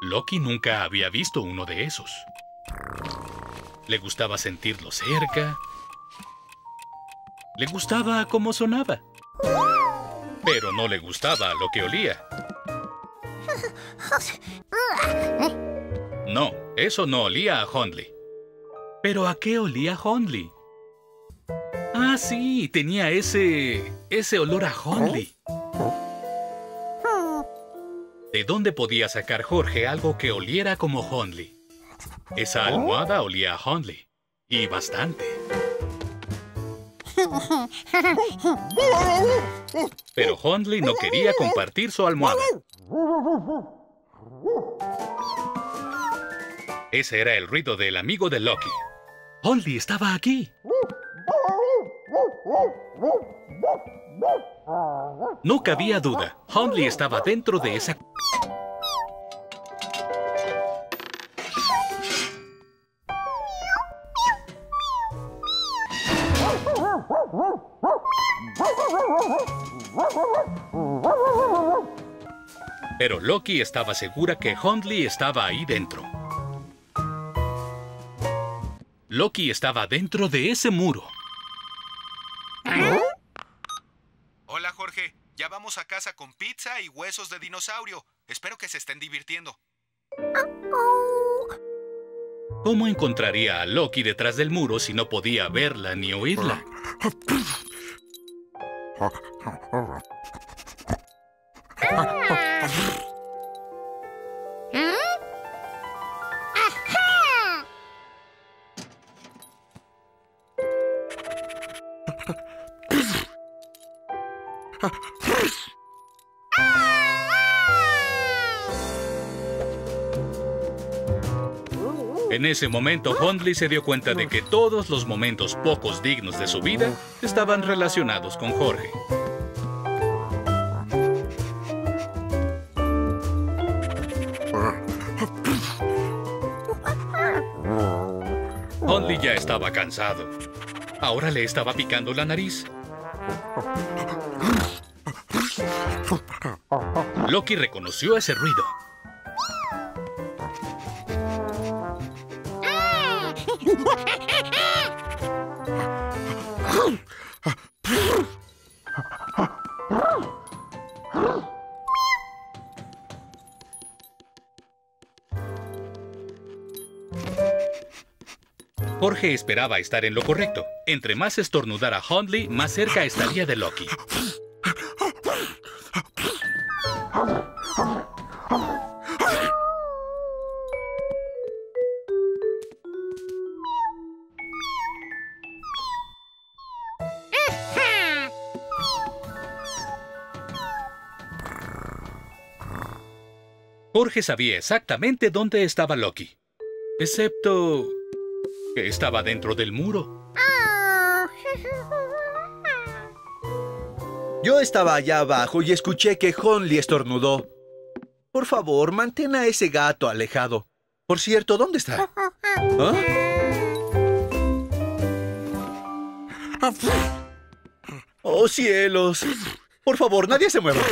Loki nunca había visto uno de esos. Le gustaba sentirlo cerca. Le gustaba cómo sonaba. Pero no le gustaba lo que olía. No, eso no olía a Hundley. ¿Pero a qué olía Hundley? Ah, sí, tenía ese olor a Hundley. ¿De dónde podía sacar Jorge algo que oliera como Hundley? Esa almohada olía a Hundley. Y bastante. Pero Hundley no quería compartir su almohada. Ese era el ruido del amigo de Loki. Hundley estaba aquí. No cabía duda. Hundley estaba dentro de esa... Pero Loki estaba segura que Hundley estaba ahí dentro. Loki estaba dentro de ese muro. Hola, Jorge. Ya vamos a casa con pizza y huesos de dinosaurio. Espero que se estén divirtiendo. ¿Cómo encontraría a Loki detrás del muro si no podía verla ni oírla? En ese momento, Hundley se dio cuenta de que todos los momentos pocos dignos de su vida estaban relacionados con Jorge. Hundley ya estaba cansado. Ahora le estaba picando la nariz. Loki reconoció ese ruido. Jorge esperaba estar en lo correcto. Entre más estornudara Hundley, más cerca estaría de Loki. Jorge sabía exactamente dónde estaba Loki, excepto que estaba dentro del muro. Yo estaba allá abajo y escuché que Hundley estornudó. Por favor, mantén a ese gato alejado. Por cierto, ¿dónde está? ¿Ah? ¡Oh, cielos! Por favor, nadie se mueva.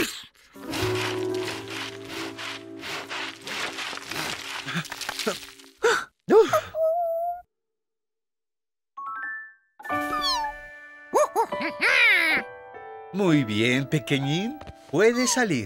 Muy bien, pequeñín. Puedes salir.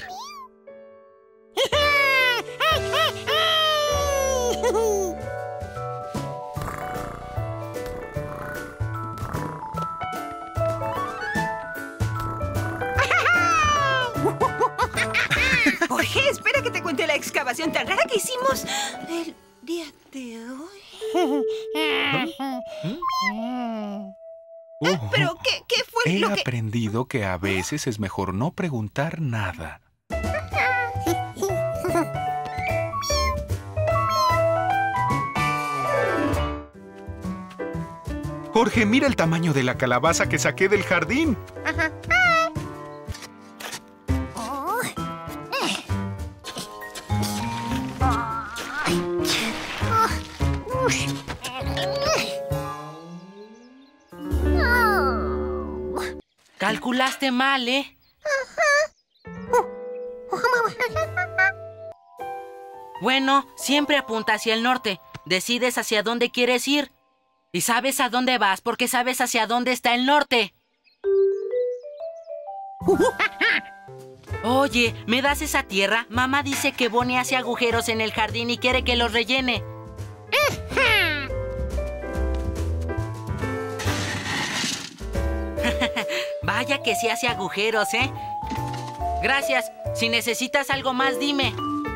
Jorge, espera que te cuente la excavación tan rara que hicimos el día de hoy. ¿Pero qué fue lo que...? He aprendido que a veces es mejor no preguntar nada. Jorge, mira el tamaño de la calabaza que saqué del jardín. Calculaste mal, ¿eh? Bueno, siempre apunta hacia el norte. Decides hacia dónde quieres ir. Y sabes a dónde vas porque sabes hacia dónde está el norte. Oye, ¿me das esa tierra? Mamá dice que Bonnie hace agujeros en el jardín y quiere que los rellene. Vaya que sí hace agujeros, ¿eh? Gracias. Si necesitas algo más, dime.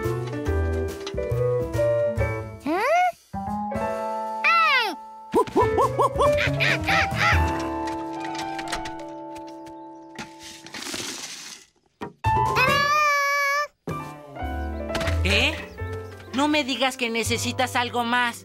¿Qué? No me digas que necesitas algo más.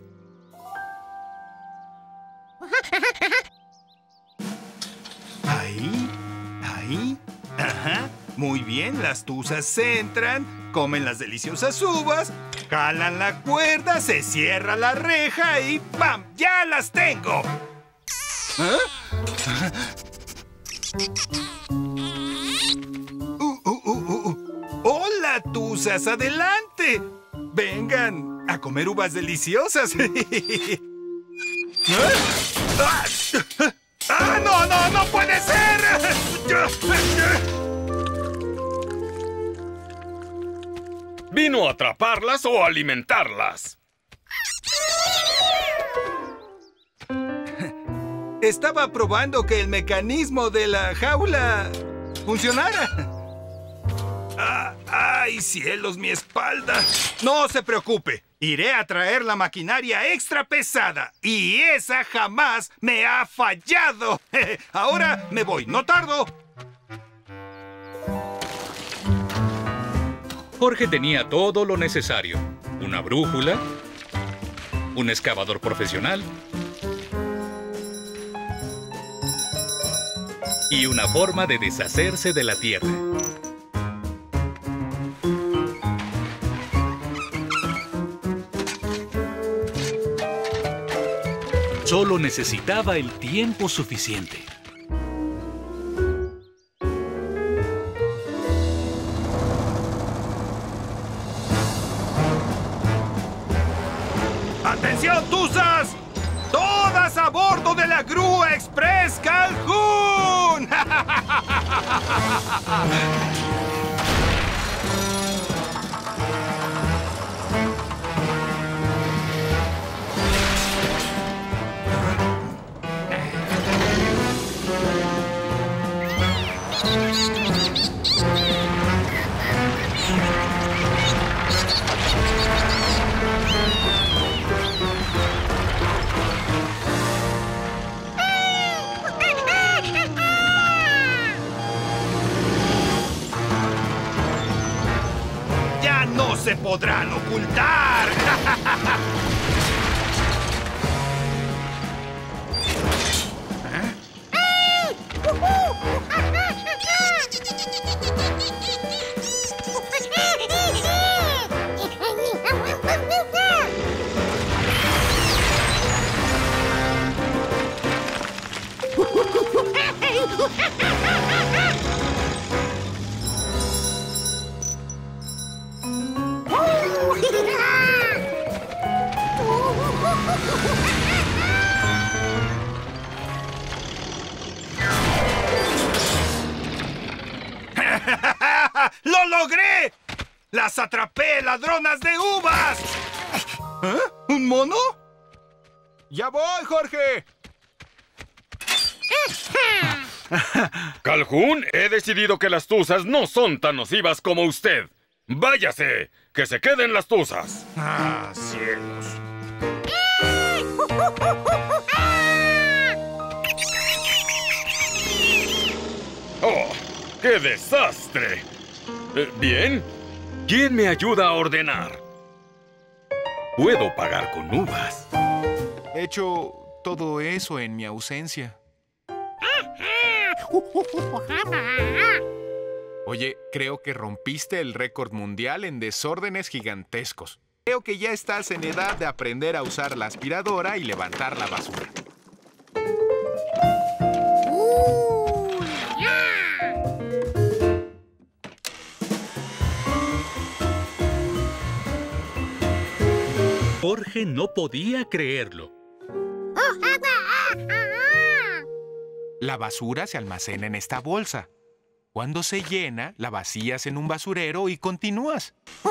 Ahí, ahí. Ajá. Muy bien, las tuzas entran, comen las deliciosas uvas, jalan la cuerda, se cierra la reja y ¡pam! ¡Ya las tengo! ¿Ah? ¡Hola, tuzas! ¡Adelante! Vengan a comer uvas deliciosas. ¿Ah? ¡Ah, no, no, no puede ser! ¿Vino a atraparlas o a alimentarlas? Estaba probando que el mecanismo de la jaula funcionara. ¡Ay, cielos, mi espalda! No se preocupe. Iré a traer la maquinaria extra pesada. Y esa jamás me ha fallado. Ahora me voy. No tardo. Jorge tenía todo lo necesario. Una brújula, un excavador profesional y una forma de deshacerse de la tierra. Solo necesitaba el tiempo suficiente. ¡Atención, tuzas! ¡Todas a bordo de la Grúa Express Calhoun! ¡Ya no se podrán ocultar! ¡Lo logré! ¡Las atrapé, ladronas de uvas! ¿Eh? ¿Un mono? ¡Ya voy, Jorge! Calhoun, he decidido que las tuzas no son tan nocivas como usted. ¡Váyase! ¡Que se queden las tuzas! ¡Ah, cielos! ¡Oh! ¡Qué desastre! Bien, ¿quién me ayuda a ordenar? Puedo pagar con uvas. He hecho todo eso en mi ausencia. Oye, creo que rompiste el récord mundial en desórdenes gigantescos. Creo que ya estás en edad de aprender a usar la aspiradora y levantar la basura. Jorge no podía creerlo. La basura se almacena en esta bolsa. Cuando se llena, la vacías en un basurero y continúas.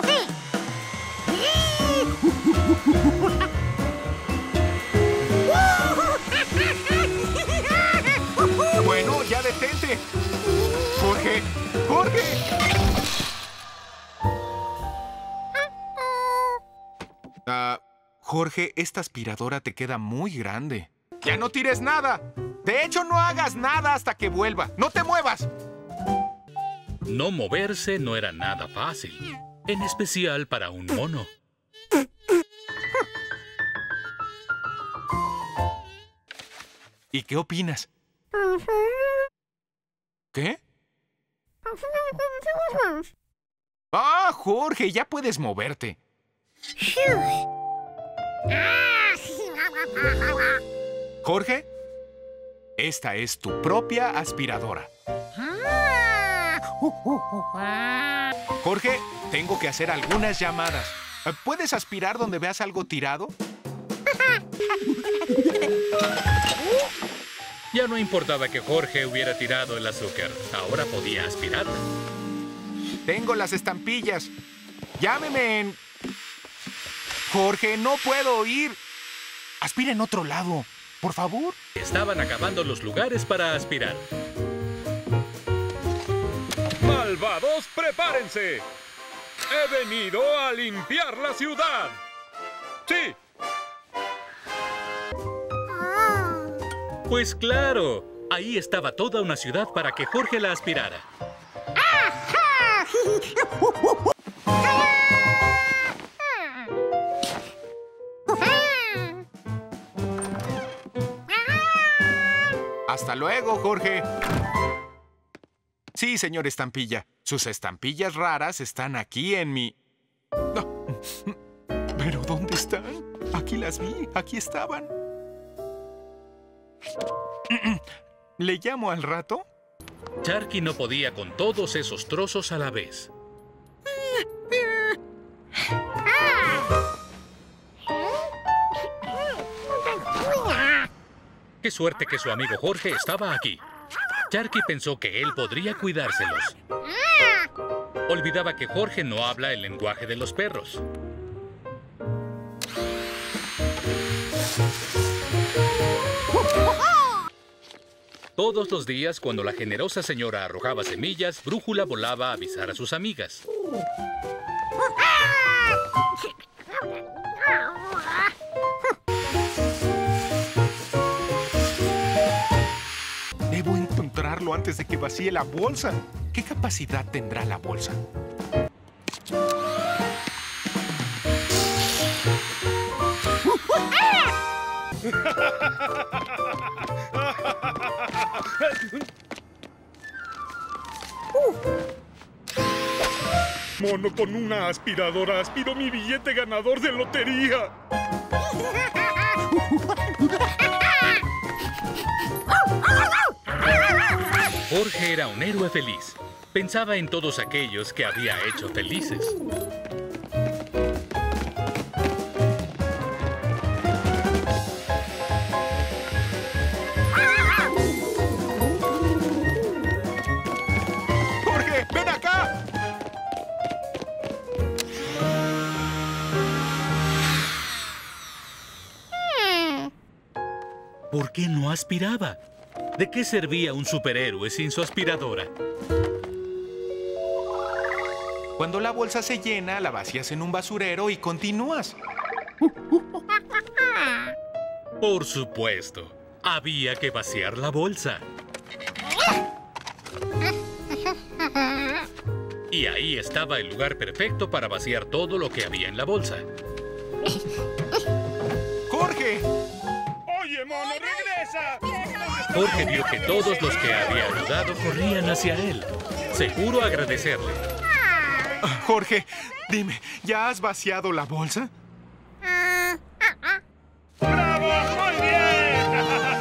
Bueno, ya detente. Jorge, Jorge. Jorge, esta aspiradora te queda muy grande. ¡Ya no tires nada! De hecho, no hagas nada hasta que vuelva. ¡No te muevas! No moverse no era nada fácil, en especial para un mono. ¿Y qué opinas? ¿Qué? ¡Ah, Jorge! Ya puedes moverte. Jorge, esta es tu propia aspiradora. Jorge, tengo que hacer algunas llamadas. ¿Puedes aspirar donde veas algo tirado? Ya no importaba que Jorge hubiera tirado el azúcar. Ahora podía aspirarla. Tengo las estampillas. Llámeme en... Jorge, no puedo oír. Aspira en otro lado, por favor. Estaban acabando los lugares para aspirar. ¡Malvados, prepárense! ¡He venido a limpiar la ciudad! ¡Sí! Pues claro, ahí estaba toda una ciudad para que Jorge la aspirara. Hasta luego, Jorge. Sí, señor Estampilla. Sus estampillas raras están aquí en mi... No. ¿Pero dónde están? Aquí las vi. Aquí estaban. ¿Le llamo al rato? Sharky no podía con todos esos trozos a la vez. Qué suerte que su amigo Jorge estaba aquí. Sharky pensó que él podría cuidárselos. Olvidaba que Jorge no habla el lenguaje de los perros. Todos los días, cuando la generosa señora arrojaba semillas, Brújula volaba a avisar a sus amigas. Debo encontrarlo antes de que vacíe la bolsa. ¿Qué capacidad tendrá la bolsa? Mono con una aspiradora aspiró mi billete ganador de lotería. Jorge era un héroe feliz. Pensaba en todos aquellos que había hecho felices. ¡Jorge, ven acá! ¿Por qué no aspiraba? ¿De qué servía un superhéroe sin su aspiradora? Cuando la bolsa se llena, la vacías en un basurero y continúas. Por supuesto, había que vaciar la bolsa. Y ahí estaba el lugar perfecto para vaciar todo lo que había en la bolsa. ¡Jorge! ¡Oye, mono, regresa! Jorge vio que todos los que había ayudado corrían hacia él. Seguro agradecerle. Jorge, dime, ¿ya has vaciado la bolsa? ¡Bravo! ¡Muy bien!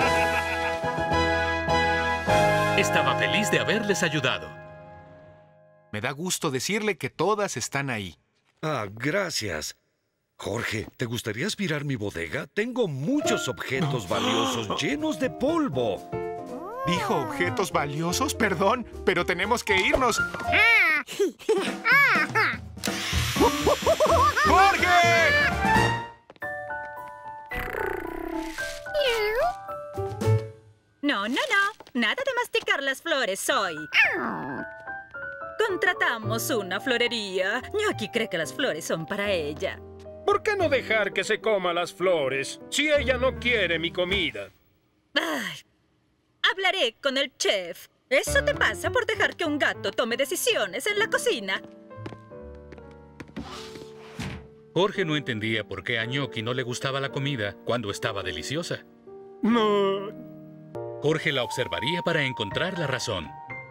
Estaba feliz de haberles ayudado. Me da gusto decirle que todas están ahí. Ah, gracias. Jorge, ¿te gustaría aspirar mi bodega? Tengo muchos objetos valiosos llenos de polvo. ¿Dijo objetos valiosos? Perdón, pero tenemos que irnos. ¡Jorge! No, no, no. Nada de masticar las flores hoy. Contratamos una florería. Ñoqui cree que las flores son para ella. ¿Por qué no dejar que se coma las flores si ella no quiere mi comida? Ay, hablaré con el chef. Eso te pasa por dejar que un gato tome decisiones en la cocina. Jorge no entendía por qué a Ñoqui no le gustaba la comida cuando estaba deliciosa. No. Jorge la observaría para encontrar la razón.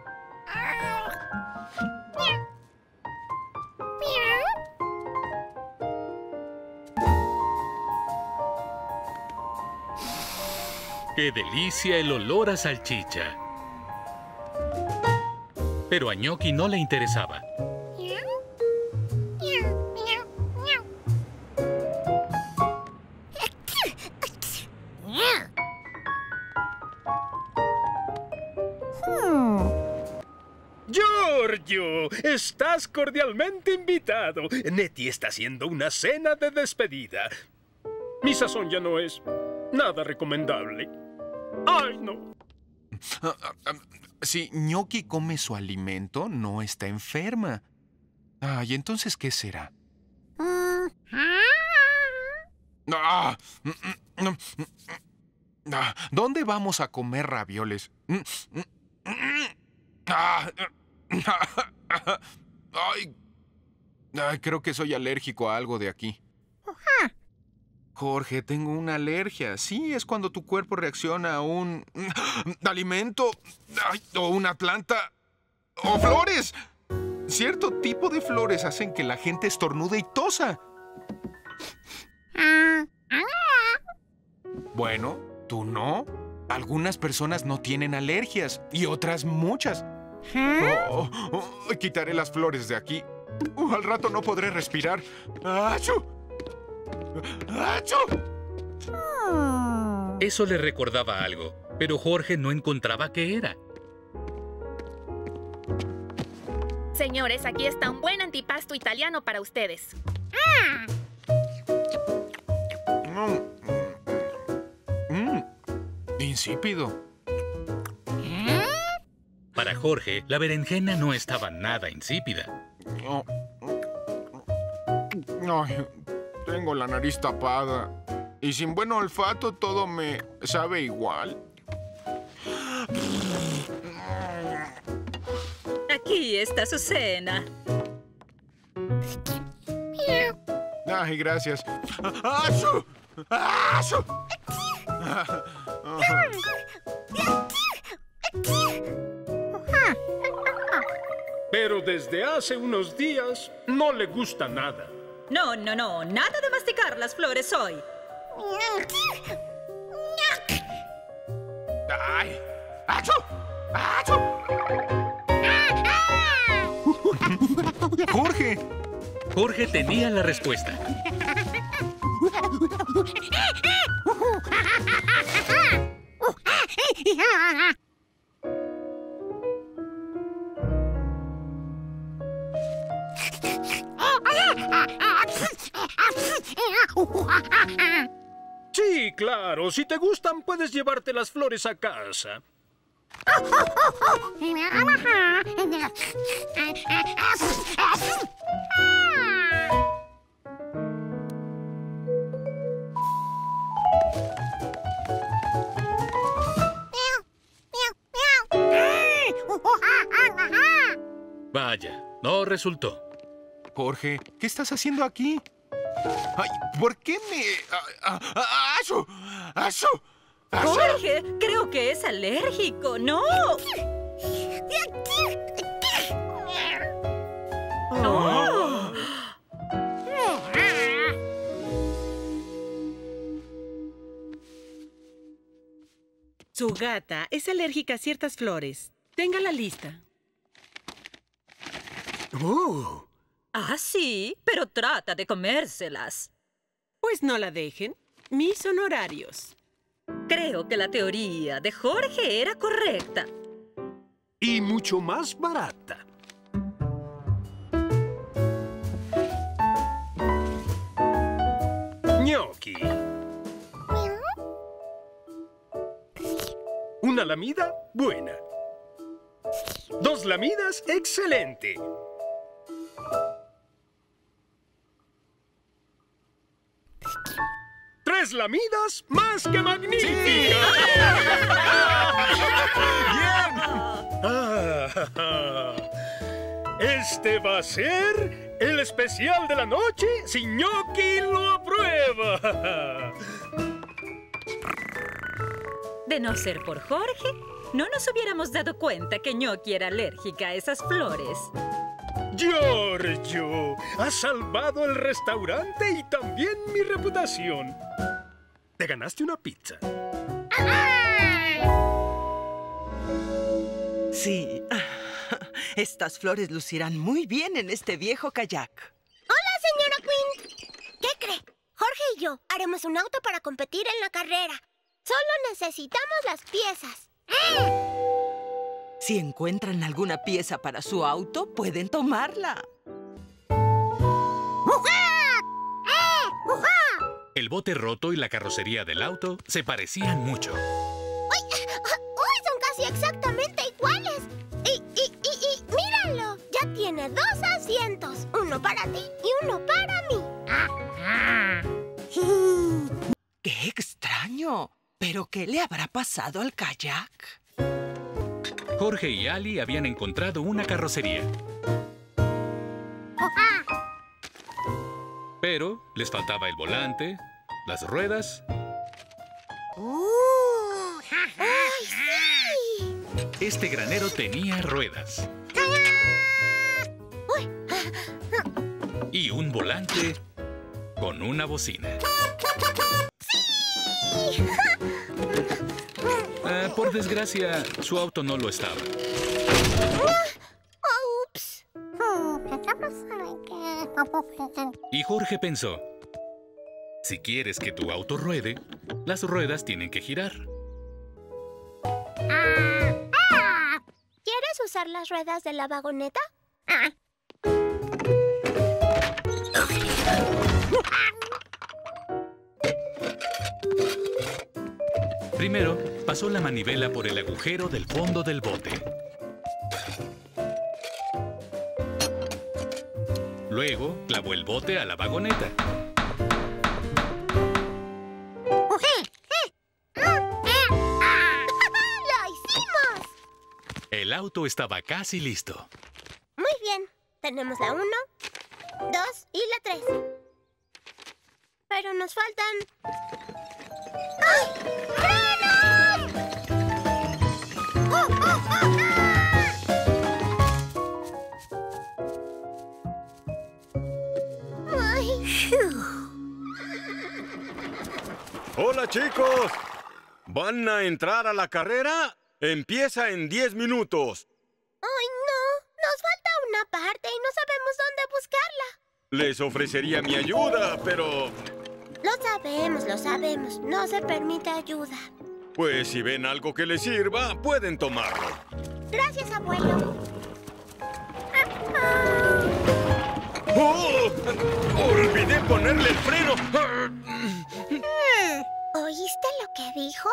¡Qué delicia el olor a salchicha! Pero a Ñoqui no le interesaba. Giorgio, estás cordialmente invitado. Nettie está haciendo una cena de despedida. Mi sazón ya no es nada recomendable. ¡Ay, no! Si Ñoqui come su alimento, no está enferma. Ay, ¿entonces qué será? ¿Dónde vamos a comer ravioles? Ay, creo que soy alérgico a algo de aquí. Jorge, tengo una alergia. Sí, es cuando tu cuerpo reacciona a un alimento, o una planta, o flores. Cierto tipo de flores hacen que la gente estornude y tosa. Bueno, tú no. Algunas personas no tienen alergias y otras muchas. Quitaré las flores de aquí. Al rato no podré respirar. ¡Achú! ¡Achú! Eso le recordaba algo, pero Jorge no encontraba qué era. Señores, aquí está un buen antipasto italiano para ustedes. Insípido. Para Jorge, la berenjena no estaba nada insípida. Ay, tengo la nariz tapada. Y sin buen olfato todo me sabe igual. Aquí está su cena. Ay, gracias. ¡Achú! ¡Achú! Pero desde hace unos días no le gusta nada. No, no, no. Nada de masticar las flores hoy. ¡Ay! ¡Achú! ¡Achú! ¡Jorge! Jorge tenía la respuesta. Sí, claro. Si te gustan, puedes llevarte las flores a casa. Vaya, no resultó. Jorge, ¿qué estás haciendo aquí? Ay, ¿por qué me...? ¡Achú! ¡Achú! Jorge, creo que es alérgico. ¡No! Oh. Su gata es alérgica a ciertas flores. Tenga la lista. Ah, sí, pero trata de comérselas. Pues no la dejen. Mis honorarios. Creo que la teoría de Jorge era correcta. Y mucho más barata. Gnocchi. Una lamida, buena. 2 lamidas, excelente. 3 lamidas, más que magnífica. Este va a ser el especial de la noche si Gnocchi lo aprueba. De no ser por Jorge, no nos hubiéramos dado cuenta que Gnocchi era alérgica a esas flores. Giorgio, has salvado el restaurante y también mi reputación. Te ganaste una pizza. Sí. Estas flores lucirán muy bien en este viejo kayak. ¡Hola, señora Quinn! ¿Qué cree? Jorge y yo haremos un auto para competir en la carrera. Solo necesitamos las piezas. Si encuentran alguna pieza para su auto, pueden tomarla. El bote roto y la carrocería del auto se parecían mucho. ¡Uy! Son casi exactamente iguales. Y míralo. Ya tiene 2 asientos. Uno para ti y uno para mí. ¡Qué extraño! ¿Pero qué le habrá pasado al kayak? Jorge y Ali habían encontrado una carrocería. Pero les faltaba el volante, las ruedas. ¡Ay, sí! Este granero tenía ruedas. Y un volante con una bocina. ¡Sí! Por desgracia, su auto no lo estaba. ¡Ups! Y Jorge pensó, si quieres que tu auto ruede, las ruedas tienen que girar. ¿Quieres usar las ruedas de la vagoneta? Primero, pasó la manivela por el agujero del fondo del bote. Luego, clavó el bote a la vagoneta. ¡Lo hicimos! El auto estaba casi listo. Muy bien. Tenemos la 1, 2 y la 3. Pero nos faltan... ¡Ay! ¡Frenos! Hola, chicos. ¿Van a entrar a la carrera? Empieza en 10 minutos. ¡Ay, no! Nos falta una parte y no sabemos dónde buscarla. Les ofrecería mi ayuda, pero... Lo sabemos. No se permite ayuda. Pues si ven algo que les sirva, pueden tomarlo. Gracias, abuelo. ¡Oh! ¡Olvidé ponerle el freno! ¿Oíste lo que dijo?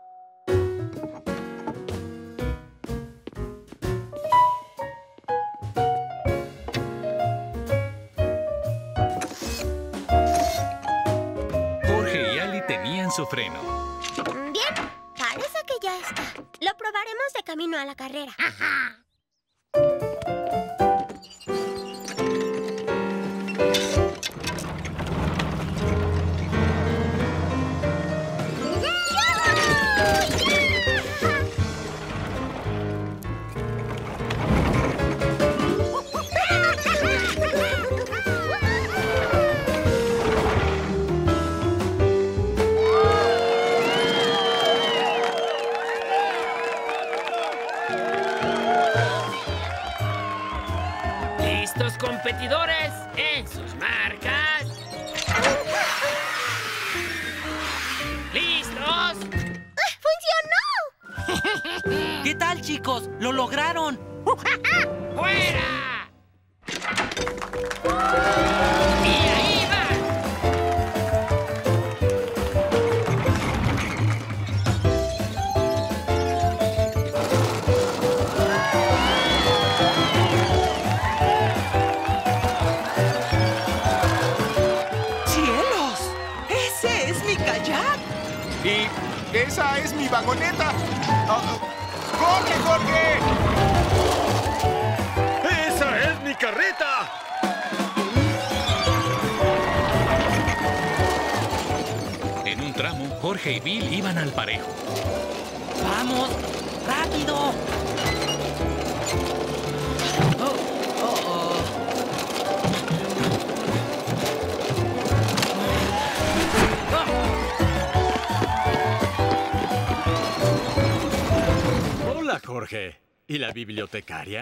Jorge y Ali tenían su freno. Bien, parece que ya está. Lo probaremos de camino a la carrera. chicos! ¡Lo lograron! ¡Fuera! ¡Y ahí va! ¡Cielos! ¡Ese es mi kayak! Y esa es mi vagoneta. ¡Corre, Jorge! ¡Esa es mi carreta! En un tramo, Jorge y Bill iban al parejo. ¡Vamos! ¡Rápido! Hola, Jorge. ¿Y la bibliotecaria?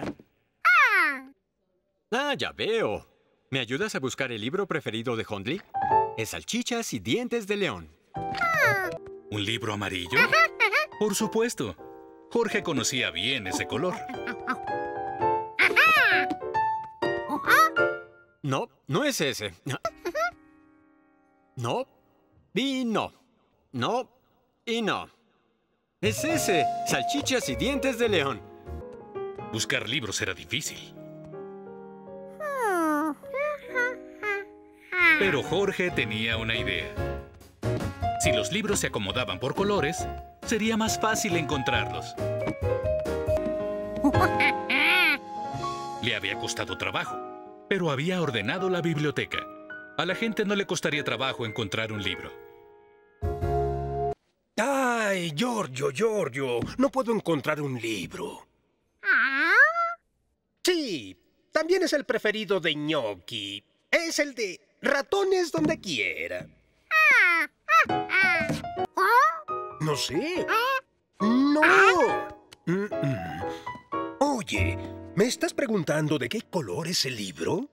Ah, ya veo. ¿Me ayudas a buscar el libro preferido de Hundley? Es Salchichas y Dientes de León. ¿Un libro amarillo? Por supuesto. Jorge conocía bien ese color. No, no es ese. No. Y no. No. Y no. Es ese. Salchichas y Dientes de León. Buscar libros era difícil. Pero Jorge tenía una idea. Si los libros se acomodaban por colores, sería más fácil encontrarlos. Le había costado trabajo, pero había ordenado la biblioteca. A la gente no le costaría trabajo encontrar un libro. ¡Ay, Giorgio! No puedo encontrar un libro. Sí, también es el preferido de Gnocchi. Es el de ratones donde quiera. No sé. No. Oye, ¿me estás preguntando de qué color es el libro?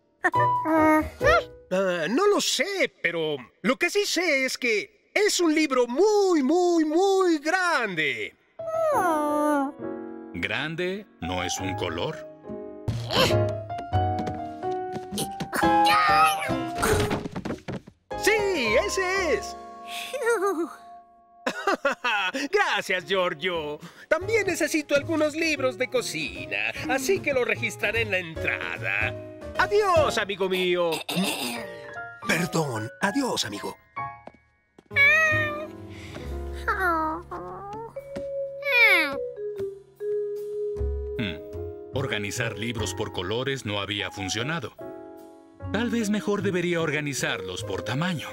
No lo sé, pero lo que sí sé es que es un libro muy grande. ¿Grande no es un color? ¡Sí, ese es! Gracias, Giorgio. También necesito algunos libros de cocina, así que lo registraré en la entrada. Adiós, amigo mío. Perdón, adiós, amigo. Organizar libros por colores no había funcionado. Tal vez mejor debería organizarlos por tamaño.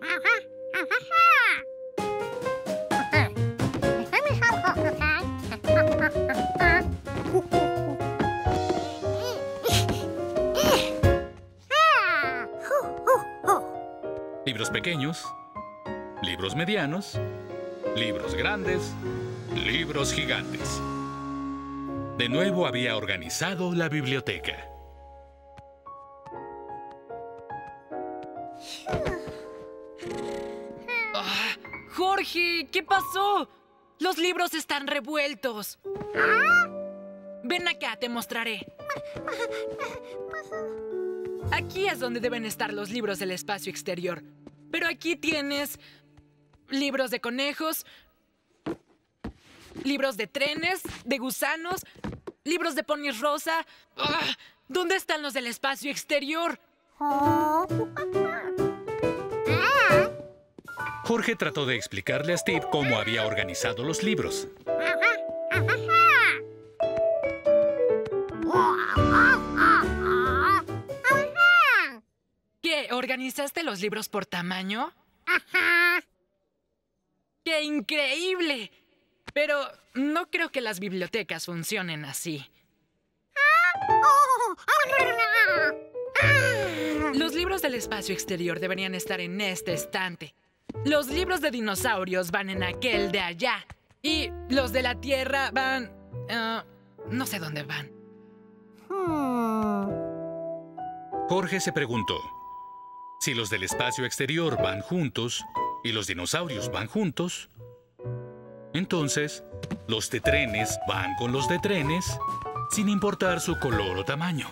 Libros pequeños, libros medianos, libros grandes, libros gigantes. De nuevo había organizado la biblioteca. ¡Jorge! ¿Qué pasó? Los libros están revueltos. Ven acá, te mostraré. Aquí es donde deben estar los libros del espacio exterior. Pero aquí tienes libros de conejos, libros de trenes, de gusanos, libros de ponis rosa. ¿Dónde están los del espacio exterior? Jorge trató de explicarle a Steve cómo había organizado los libros. ¿Qué? ¿Organizaste los libros por tamaño? ¡Qué increíble! Pero no creo que las bibliotecas funcionen así. Los libros del espacio exterior deberían estar en este estante. Los libros de dinosaurios van en aquel de allá. Y los de la Tierra van... no sé dónde van. Jorge se preguntó, si los del espacio exterior van juntos y los dinosaurios van juntos, Entonces, los de trenes van con los de trenes, sin importar su color o tamaño.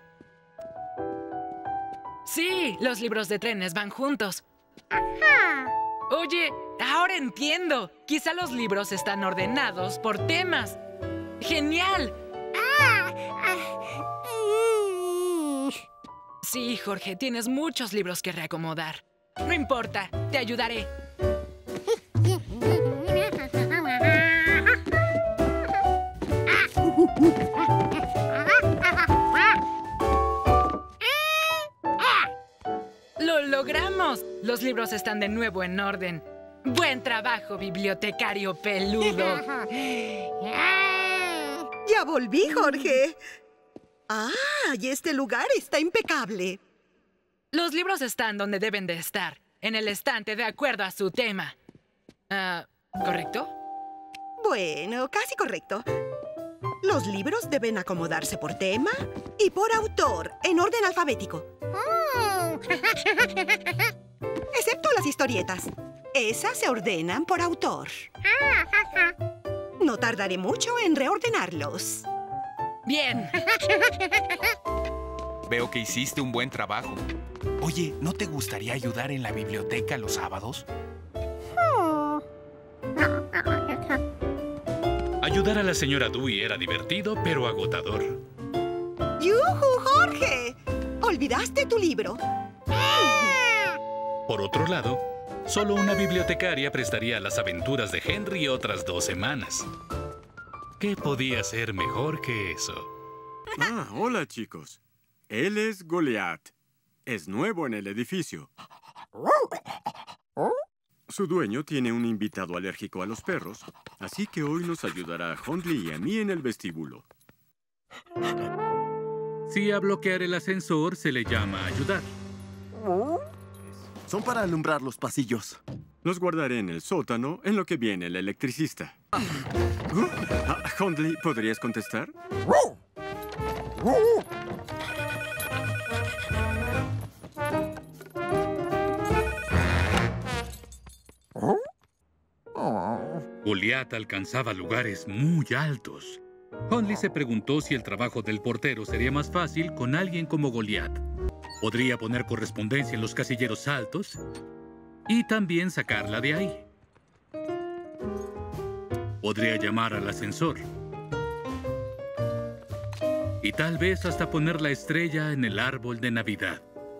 Sí, los libros de trenes van juntos. Ajá. Oye, ahora entiendo. Quizá los libros están ordenados por temas. ¡Genial! Sí, Jorge, tienes muchos libros que reacomodar. No importa, te ayudaré. ¡Lo logramos! Los libros están de nuevo en orden. ¡Buen trabajo, bibliotecario peludo! Ya volví, Jorge. Y este lugar está impecable. Los libros están donde deben de estar, en el estante de acuerdo a su tema. ¿Correcto? Bueno, casi correcto. Los libros deben acomodarse por tema y por autor, en orden alfabético. Excepto las historietas. Esas se ordenan por autor. No tardaré mucho en reordenarlos. ¡Bien! Veo que hiciste un buen trabajo. Oye, ¿no te gustaría ayudar en la biblioteca los sábados? Ayudar a la señora Dewey era divertido, pero agotador. ¡Yujú, Jorge! Olvidaste tu libro. Por otro lado, solo una bibliotecaria prestaría Las aventuras de Henry otras 2 semanas. ¿Qué podía ser mejor que eso? Hola, chicos. Él es Goliath. Es nuevo en el edificio. Su dueño tiene un invitado alérgico a los perros, así que hoy nos ayudará a Hundley y a mí en el vestíbulo. Si a bloquear el ascensor se le llama ayudar. Son para alumbrar los pasillos. Los guardaré en el sótano en lo que viene el electricista. Hundley, ¿podrías contestar? Goliath alcanzaba lugares muy altos. Hundley se preguntó si el trabajo del portero sería más fácil con alguien como Goliath. Podría poner correspondencia en los casilleros altos y también sacarla de ahí. Podría llamar al ascensor. Y tal vez hasta poner la estrella en el árbol de Navidad.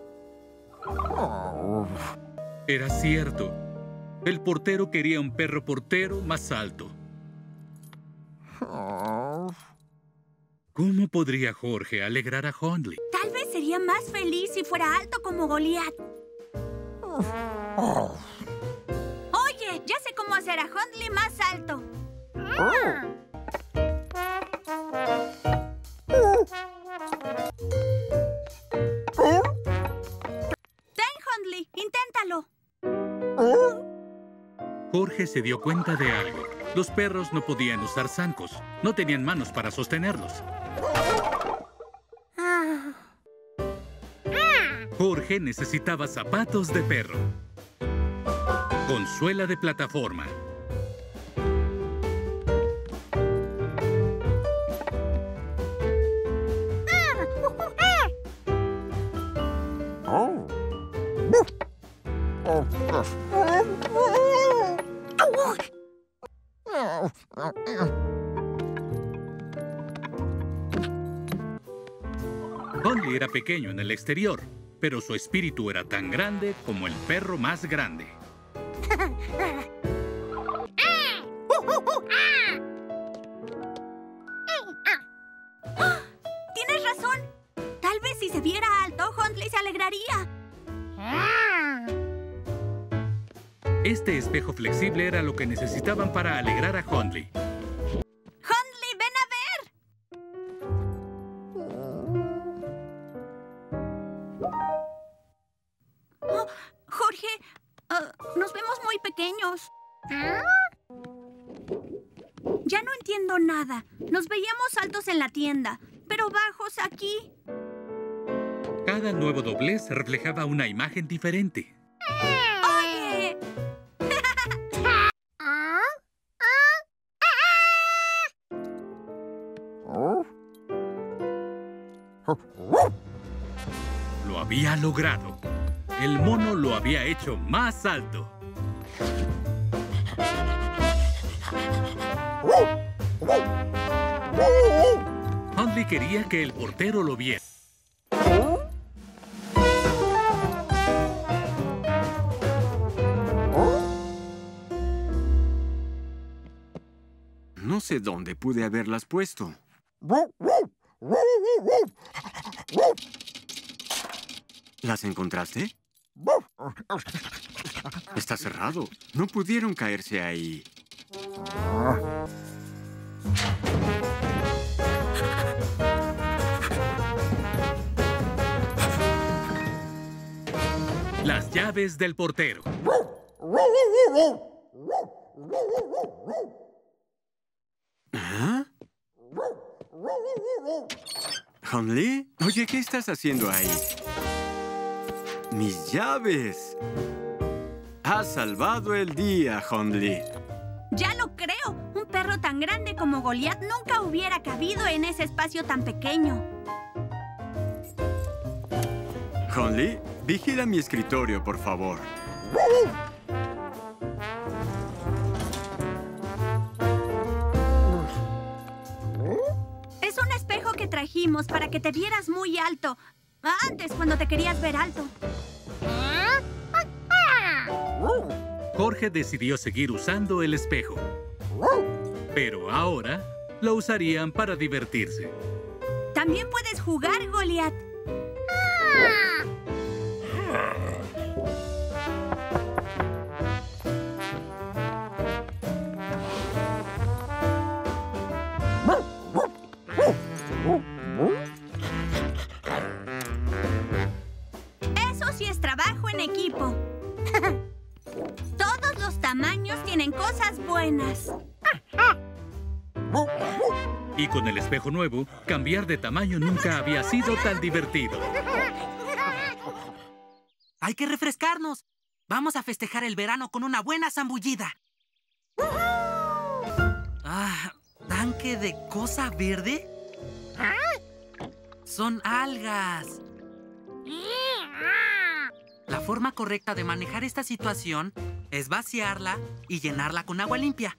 Era cierto. El portero quería un perro portero más alto. ¿Cómo podría Jorge alegrar a Hundley? Tal vez sería más feliz si fuera alto como Goliath. Oye, ya sé cómo hacer a Hundley más alto. Ten, Hundley, inténtalo. Jorge se dio cuenta de algo. Los perros no podían usar zancos. No tenían manos para sostenerlos. Jorge necesitaba zapatos de perro. Con suela de plataforma. Hundley era pequeño en el exterior, pero su espíritu era tan grande como el perro más grande. Tienes razón. Tal vez si se viera alto, Hundley se alegraría. Este espejo flexible era lo que necesitaban para alegrar a Hundley. ¡Hundley, ven a ver! Oh, Jorge, nos vemos muy pequeños. Ya no entiendo nada. Nos veíamos altos en la tienda, pero bajos aquí. Cada nuevo doblez reflejaba una imagen diferente. ¡Oye! había logrado. El mono lo había hecho más alto. Hundley quería que el portero lo viera. No sé dónde pude haberlas puesto. ¿Las encontraste? Está cerrado. No pudieron caerse ahí. Las llaves del portero. ¿Ah? ¿Hundley? Oye, ¿qué estás haciendo ahí? ¡Mis llaves! Has salvado el día, Hundley. Ya lo creo. Un perro tan grande como Goliath nunca hubiera cabido en ese espacio tan pequeño. Hundley, vigila mi escritorio, por favor. Es un espejo que trajimos para que te vieras muy alto. Antes, cuando te querías ver alto. Jorge decidió seguir usando el espejo. Pero ahora lo usarían para divertirse. También puedes jugar, Goliath. Eso sí es trabajo en equipo. Todos los tamaños tienen cosas buenas. Y con el espejo nuevo, cambiar de tamaño nunca había sido tan divertido. Hay que refrescarnos. Vamos a festejar el verano con una buena zambullida. ¿Tanque de cosa verde? Son algas. La forma correcta de manejar esta situación es vaciarla y llenarla con agua limpia.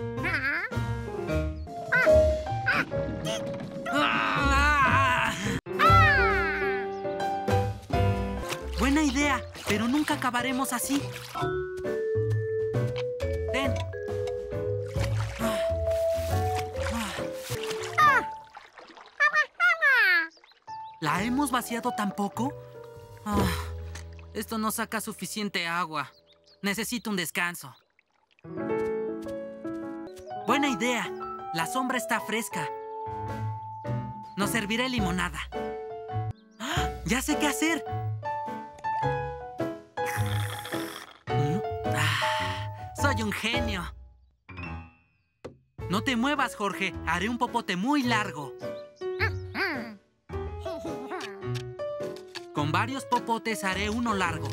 Buena idea, pero nunca acabaremos así. Ten. ¿La hemos vaciado tan poco? Esto no saca suficiente agua. Necesito un descanso. Buena idea. La sombra está fresca. Nos serviré limonada. ¡Ya sé qué hacer! ¡Soy un genio! No te muevas, Jorge. Haré un popote muy largo. Con varios popotes haré uno largo.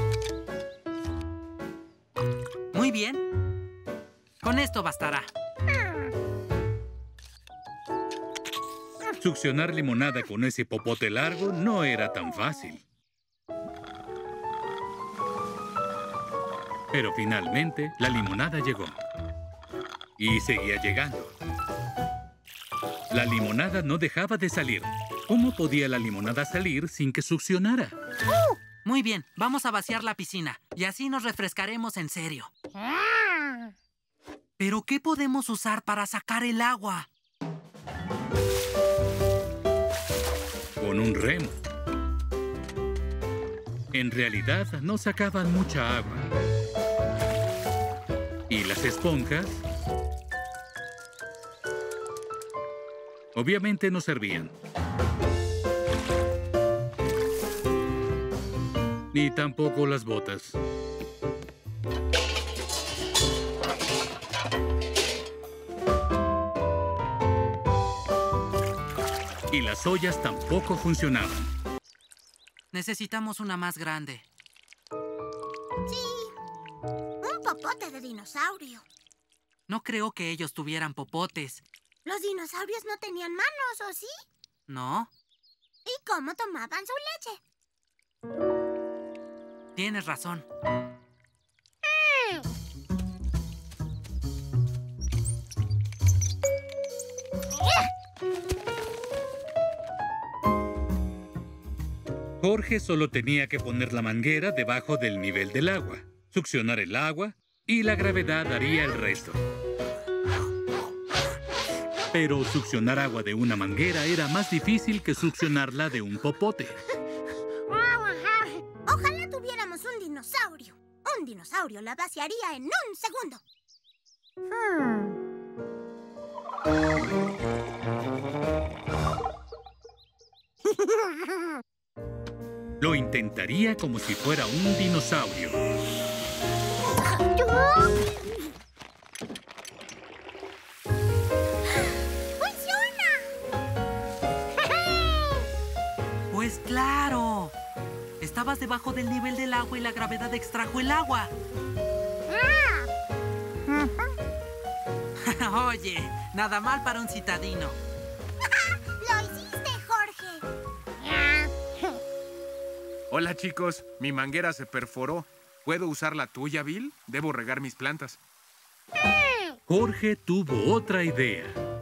Muy bien. Con esto bastará. Succionar limonada con ese popote largo no era tan fácil. Pero finalmente, la limonada llegó. Y seguía llegando. La limonada no dejaba de salir. ¿Cómo podía la limonada salir sin que succionara? Muy bien, vamos a vaciar la piscina y así nos refrescaremos en serio. ¿Pero qué podemos usar para sacar el agua? Con un remo. En realidad, no sacaban mucha agua. ¿Y las esponjas? Obviamente no servían. Ni tampoco las botas. Y las ollas tampoco funcionaban. Necesitamos una más grande. Sí, un popote de dinosaurio. No creo que ellos tuvieran popotes. ¿Los dinosaurios no tenían manos, o sí? ¿No? ¿Y cómo tomaban su leche? Tienes razón. Jorge solo tenía que poner la manguera debajo del nivel del agua, succionar el agua y la gravedad haría el resto. Pero succionar agua de una manguera era más difícil que succionarla de un popote. Ojalá tuviéramos un dinosaurio. Un dinosaurio la vaciaría en un segundo. Lo intentaría como si fuera un dinosaurio. Pues claro. Estabas debajo del nivel del agua y la gravedad extrajo el agua. Oye, nada mal para un citadino. ¡Lo hiciste, Jorge! Hola, chicos. Mi manguera se perforó. ¿Puedo usar la tuya, Bill? Debo regar mis plantas. Jorge tuvo otra idea.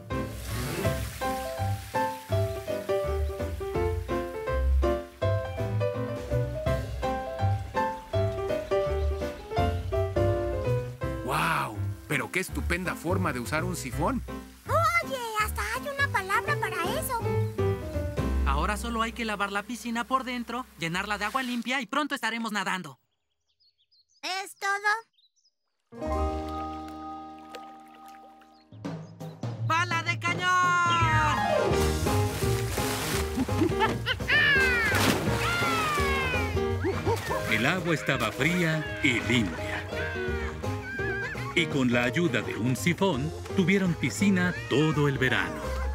¡Wow! Pero qué estupenda forma de usar un sifón. Oye, hasta hay una palabra para eso. Ahora solo hay que lavar la piscina por dentro, llenarla de agua limpia y pronto estaremos nadando. ¿Es todo? ¡Bala de cañón! El agua estaba fría y limpia. Y con la ayuda de un sifón, tuvieron piscina todo el verano.